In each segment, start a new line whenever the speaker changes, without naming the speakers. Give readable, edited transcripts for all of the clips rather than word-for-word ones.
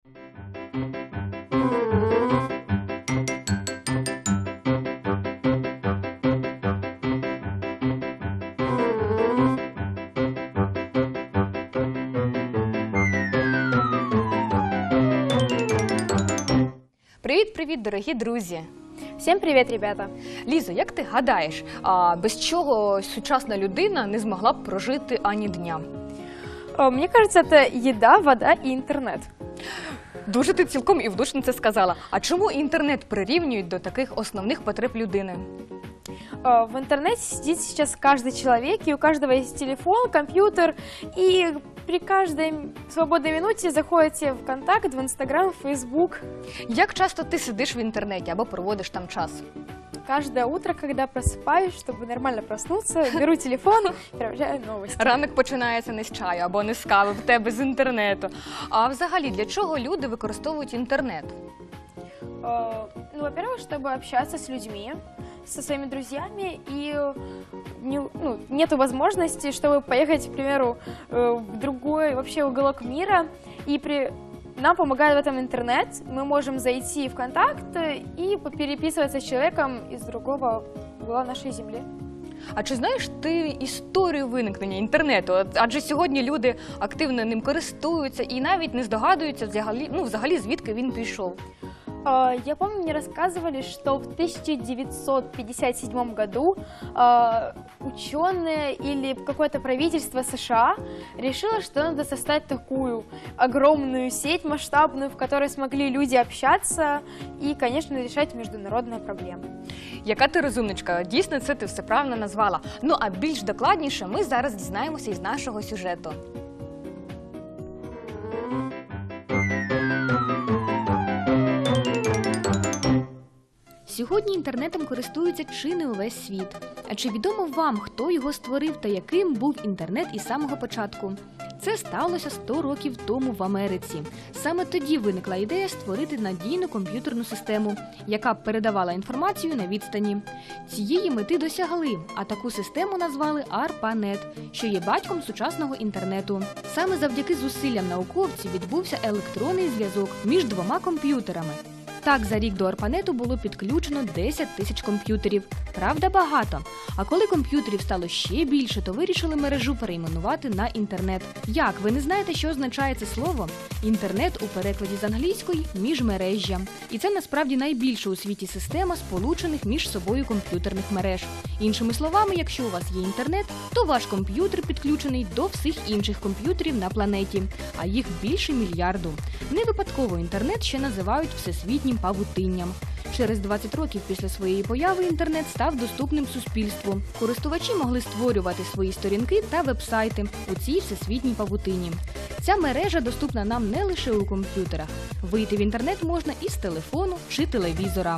Привіт-привіт, дорогі друзі!
Всем привет, ребята!
Лізо, як ти гадаєш, без чого сучасна людина не змогла б прожити ані дня?
Мне кажется, это еда, вода и интернет.
Дуже ти цілком і влучно це сказала. А чому інтернет прирівнюють до таких основних потреб людини?
В интернете сидит сейчас каждый человек, и у каждого есть телефон, компьютер, и при каждой свободной минуте заходите в Контакт, в Инстаграм, в Фейсбук.
Як часто ти сидиш в інтернеті або проводиш там час?
Каждое утро, когда просыпаюсь, чтобы нормально проснуться, беру телефон, проверяю новости.
Ранок починається не з чаю або не з кави, в тебе з інтернету. А взагалі, для чого люди використовують інтернет?
Ну, во-первых, чтобы общаться с людьми, со своими друзьями, и нету возможности, чтобы поехать, к примеру, в другой вообще уголок мира, и нам помогает в этом интернет, мы можем зайти в контакт и переписываться с человеком из другого угла нашей земли.
А чи знаєш ти історію виникнення інтернету? Адже сьогодні люди активно ним користуються і навіть не здогадуються взагалі звідки він пішов.
Я помню, мне рассказывали, что в 1957 году ученые или какое-то правительство США решило, что надо создать такую огромную сеть масштабную, в которой смогли люди общаться и, конечно, решать международные проблемы.
Яка ти розумничка, дійсно це ти все правильно назвала. Ну а більш докладніше ми зараз дізнаємося із нашого сюжету. Сьогодні інтернетом користується чи не увесь світ. А чи відомо вам, хто його створив та яким був інтернет із самого початку? Це сталося 100 років тому в Америці. Саме тоді виникла ідея створити надійну комп'ютерну систему, яка б передавала інформацію на відстані. Цієї мети досягли, а таку систему назвали ARPANET, що є батьком сучасного інтернету. Саме завдяки зусиллям науковців відбувся електронний зв'язок між двома комп'ютерами. Так, за рік до ARPANET було підключено 10 тисяч комп'ютерів. Правда, багато. А коли комп'ютерів стало ще більше, то вирішили мережу перейменувати на інтернет. Як, ви не знаєте, що означає це слово? Інтернет у перекладі з англійської – міжмережжя. І це насправді найбільша у світі система сполучених між собою комп'ютерних мереж. Іншими словами, якщо у вас є інтернет, то ваш комп'ютер підключений до всіх інших комп'ютерів на планеті. А їх більше мільярду. Не випадково інтернет ще називають всесвітнім павутинням. Через 20 років після своєї появи інтернет став доступним суспільству. Користувачі могли створювати свої сторінки та вебсайти у цій всесвітній павутині. Ця мережа доступна нам не лише у комп'ютерах. Вийти в інтернет можна із телефону чи телевізора.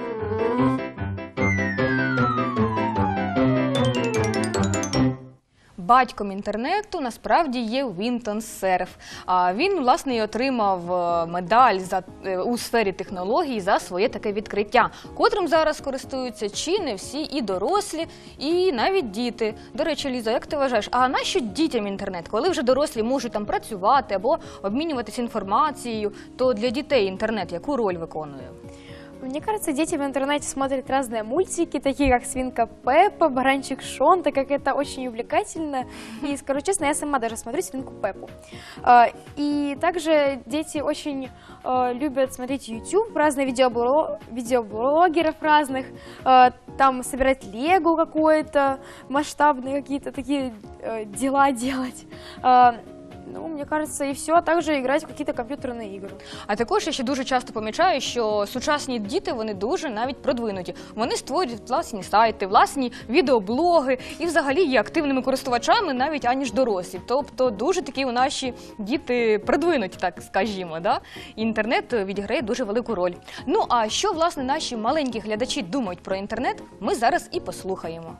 Батьком інтернету насправді є Вінтон Серф. Він, власне, і отримав медаль у сфері технологій за своє таке відкриття, котрим зараз користуються чи не всі і дорослі, і навіть діти. До речі, Ліза, як ти вважаєш, а нащо дітям інтернет? Коли вже дорослі можуть там працювати або обмінюватися інформацією, то для дітей інтернет яку роль виконує?
Мне кажется, дети в интернете смотрят разные мультики, такие как «Свинка Пеппа», «Баранчик Шон», так как это очень увлекательно. И, скажу честно, я сама даже смотрю «Свинку Пеппу». И также дети очень любят смотреть YouTube, разные видеоблогеров разных, там собирать лего какое-то, масштабные какие-то такие дела делать. Ну, мне кажется, і все, а також грати в якісь комп'ютерні ігри.
А також я ще дуже часто помічаю, що сучасні діти, вони дуже навіть продвинуті. Вони створюють власні сайти, власні відеоблоги і взагалі є активними користувачами навіть аніж дорослі. Тобто дуже такі у наші діти продвинуті, так скажімо, да? Інтернет відіграє дуже велику роль. Ну, а що, власне, наші маленькі глядачі думають про інтернет, ми зараз і послухаємо.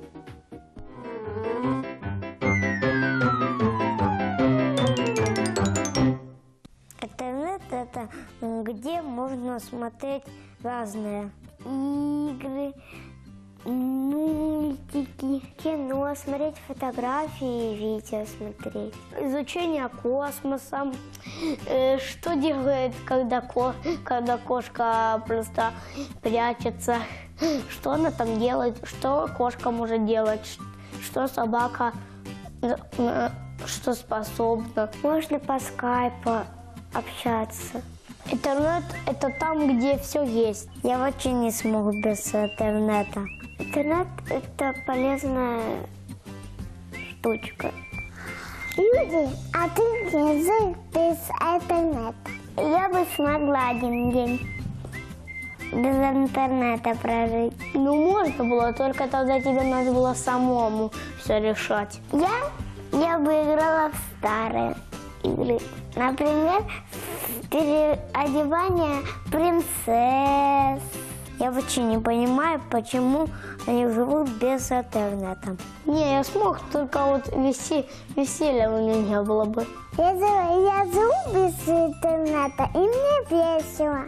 Интернет – это где можно смотреть разные игры, Мультики, кино, смотреть фотографии, видео смотреть. Изучение космоса. Что делает, когда кошка просто прячется. Что она там делает, что кошка может делать, что собака, что способна. Можно по скайпу общаться. Интернет – это там, где все есть. Я вообще не смогу без интернета. Интернет – это полезная штучка. Люди, а ты язык без интернета? Я бы смогла один день без интернета прожить. Ну, можно было, только тогда тебе надо было самому все решать. Я бы играла в старые игры. Например, переодевание принцесс. Я вообще не понимаю, почему они живут без интернета. Не, я смог, только вот веселья у меня не было бы. Я живу без интернета, и мне весело.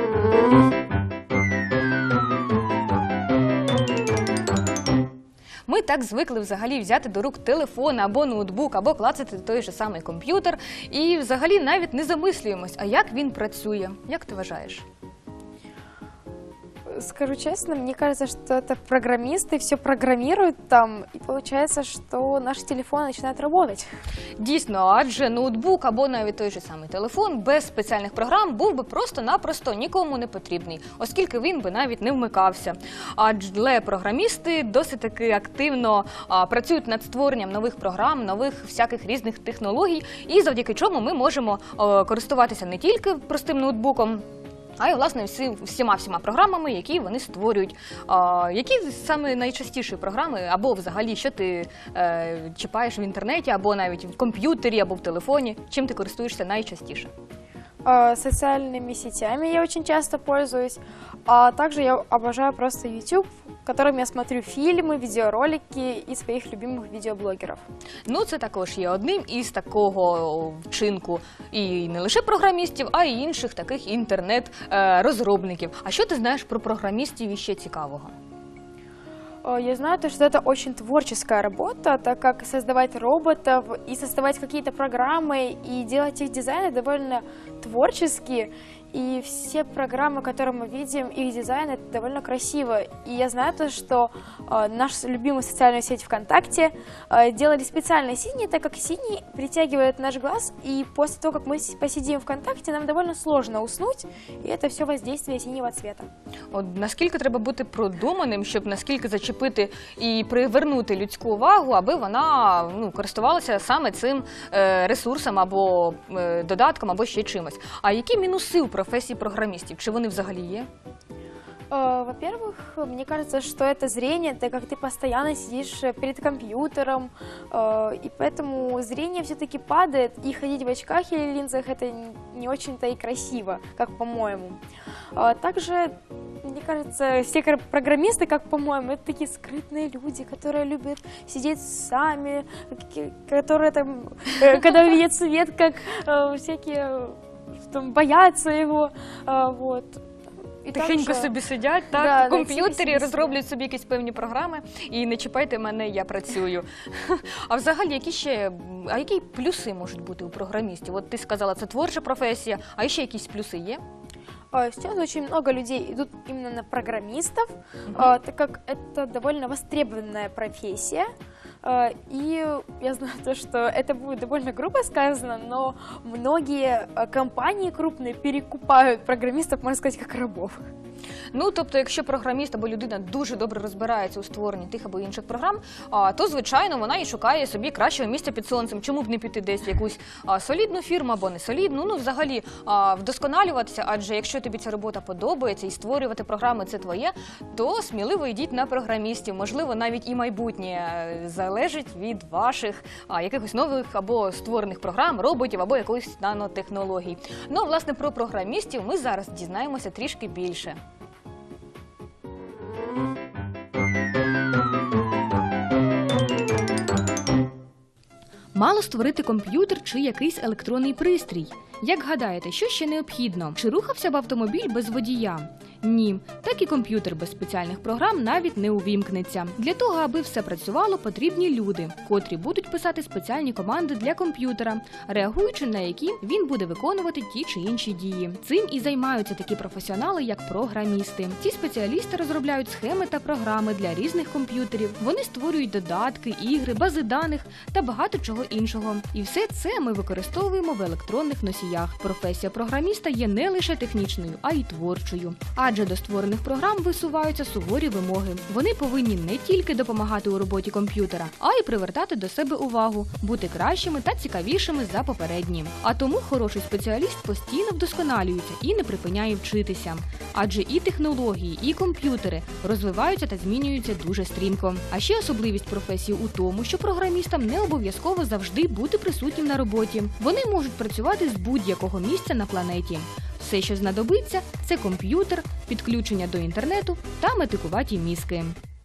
Ми так звикли взагалі взяти до рук телефон або ноутбук, або клацати той же самий комп'ютер. І взагалі навіть не замислюємось, а як він працює. Як ти вважаєш?
Скажу честно, мне кажется, что это программисты все программируют там, и получается, что наши телефоны начинают работать.
Дійсно, адже ноутбук або навіть той же самий телефон без спеціальних програм був би просто-напросто нікому не потрібний, оскільки він би навіть не вмикався. Адже програмісти досить таки активно працюють над створенням нових програм, нових всяких різних технологій, і завдяки чому ми можемо користуватися не тільки простим ноутбуком, а й, власне, всіма програмами, які вони створюють. Які саме найчастіші програми, або взагалі, що ти чіпаєш в інтернеті, або навіть в комп'ютері, або в телефоні? Чим ти користуєшся найчастіше?
Социальными сетями я очень часто пользуюсь, а также я обожаю просто YouTube, в котором я смотрю фильмы, видеоролики и своих любимых видеоблогеров.
Ну, це також є одним із такого вчинку і не лише програмістів, а й інших таких інтернет-розробників. А що ти знаєш про програмістів іще цікавого?
Я знаю, что это очень творческая работа, так как создавать роботов и создавать какие-то программы и делать их дизайны довольно творческие. И все программы, которые мы видим, их дизайн, это довольно красиво. И я знаю то, что наша любимая социальная сеть ВКонтакте делали специально синий, так как синий притягивает наш глаз. И после того, как мы посидим ВКонтакте, нам довольно сложно уснуть. И это все воздействие синего цвета.
От наскільки треба бути продуманим, щоб наскільки зачепити і привернути людську увагу, аби вона користувалася саме цим ресурсом або додатком, або ще чимось. А які мінуси у профессии программистов? Чи вони взагалі є?
Во-первых, мне кажется, что это зрение, так как ты постоянно сидишь перед компьютером, и поэтому зрение все-таки падает, и ходить в очках или линзах это не очень-то и красиво, как по-моему. Также, мне кажется, все программисты, как по-моему, это такие скрытные люди, которые любят сидеть сами, которые там, когда увидят свет, как всякие там, боятся его, вот.
І тихенько собі сидять, так,
да,
в комп'ютері, розроблюють собі якісь певні програми і не чіпайте мене, я працюю. А взагалі, які плюси можуть бути у програмістів? От ти сказала, це творча професія, а ще якісь плюси є?
Сейчас очень много людей идут именно на программистов, так как это довольно востребованная профессия. И я знаю то, что это будет довольно грубо сказано, но многие компании крупные перекупают программистов, можно сказать, как рабов.
Ну, тобто, якщо програміст або людина дуже добре розбирається у створенні тих або інших програм, то, звичайно, вона і шукає собі кращого місця під сонцем. Чому б не піти десь в якусь солідну фірму або не солідну? Ну, взагалі, вдосконалюватися, адже якщо тобі ця робота подобається і створювати програми – це твоє, то сміливо йдіть на програмістів. Можливо, навіть і майбутнє залежить від ваших якихось нових або створених програм, роботів або якоїсь нанотехнологій. Ну, власне, про програмістів ми зараз дізнаємося трішки більше. Мало створити комп'ютер чи якийсь електронний пристрій. Як гадаєте, що ще необхідно? Чи рухався б автомобіль без водія? Ні, так і комп'ютер без спеціальних програм навіть не увімкнеться. Для того, аби все працювало, потрібні люди, котрі будуть писати спеціальні команди для комп'ютера, реагуючи на які він буде виконувати ті чи інші дії. Цим і займаються такі професіонали, як програмісти. Ці спеціалісти розробляють схеми та програми для різних комп'ютерів. Вони створюють додатки, ігри, бази даних та багато чого іншого. І все це ми використовуємо в електронних носіях. Професія програміста є не лише технічною, а й творчою. Адже до створених програм висуваються суворі вимоги. Вони повинні не тільки допомагати у роботі комп'ютера, а й привертати до себе увагу, бути кращими та цікавішими за попередні. А тому хороший спеціаліст постійно вдосконалюється і не припиняє вчитися. Адже і технології, і комп'ютери розвиваються та змінюються дуже стрімко. А ще особливість професії у тому, що програмістам не обов'язково завжди бути присутнім на роботі. Вони можуть працювати з будь-якого місця на планеті. Все, що знадобиться, це комп'ютер, підключення до інтернету та метикуваті мізки.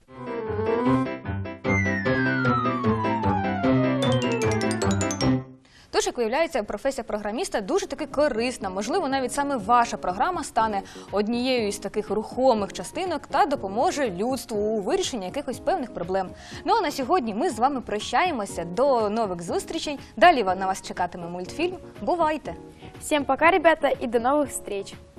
Тож, як виявляється, професія програміста дуже таки корисна. Можливо, навіть саме ваша програма стане однією із таких рухомих частинок та допоможе людству у вирішенні якихось певних проблем. Ну а на сьогодні ми з вами прощаємося. До нових зустрічей. Далі на вас чекатиме мультфільм. Бувайте!
Всем пока, ребята, и до новых встреч!